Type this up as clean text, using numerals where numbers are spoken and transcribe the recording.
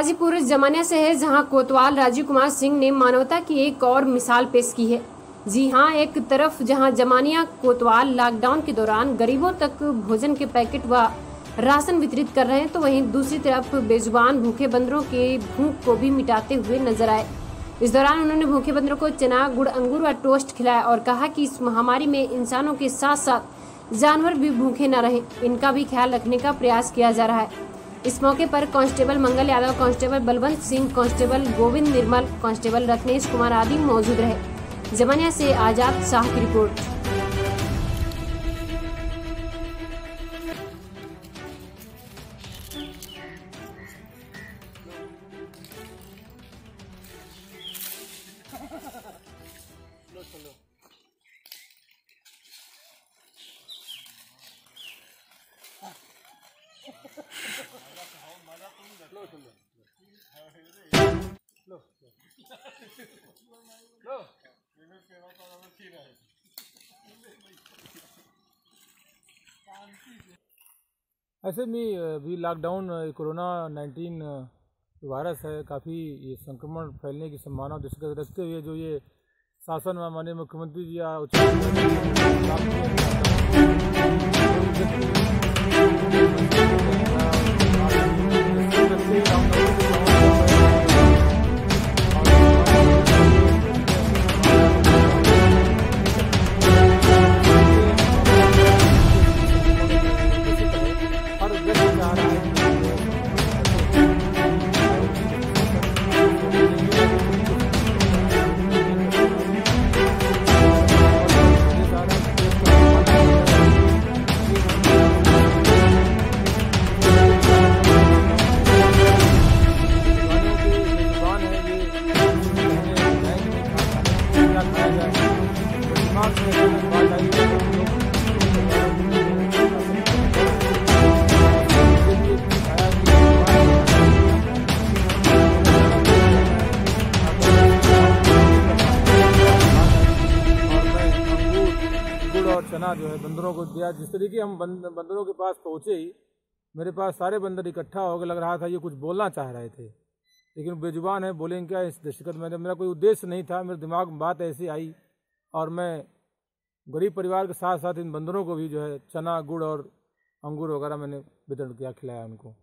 गाजीपुर जमानिया से है, जहां कोतवाल राजीव कुमार सिंह ने मानवता की एक और मिसाल पेश की है। जी हां, एक तरफ जहां जमानिया कोतवाल लॉकडाउन के दौरान गरीबों तक भोजन के पैकेट व राशन वितरित कर रहे हैं, तो वहीं दूसरी तरफ बेजुबान भूखे बंदरों के भूख को भी मिटाते हुए नजर आए। इस दौरान उन्होंने भूखे बंदरों को चना, गुड़, अंगूर व टोस्ट खिलाया और कहा कि इस महामारी में इंसानों के साथ साथ जानवर भी भूखे न रहें, इनका भी ख्याल रखने का प्रयास किया जा रहा है। इस मौके पर constable Mangal Yadav, constable Balwant Singh, constable Govind Nirmal, constable Ratnesh Kumar आदि मौजूद रहे। जमानिया से आजाद शाह की रिपोर्ट। ऐसे में अभी लॉकडाउन कोरोना 19 वायरस है, काफ़ी ये संक्रमण फैलने की संभावना दृष्टि रखते हुए जो ये शासन व माननीय मुख्यमंत्री जी या और चना जो है बंदरों को दिया। जिस तरीके हम बंदरों के पास पहुँचे ही मेरे पास सारे बंदर इकट्ठा होकर लग रहा था ये कुछ बोलना चाह रहे थे, लेकिन बेजुबान है, बोलेंगे क्या इस दृष्टिगत में मेरा कोई उद्देश्य नहीं था। मेरे दिमाग में बात ऐसी आई और मैं गरीब परिवार के साथ साथ इन बंदरों को भी जो है चना, गुड़ और अंगूर वगैरह मैंने वितरण किया, खिलाया उनको।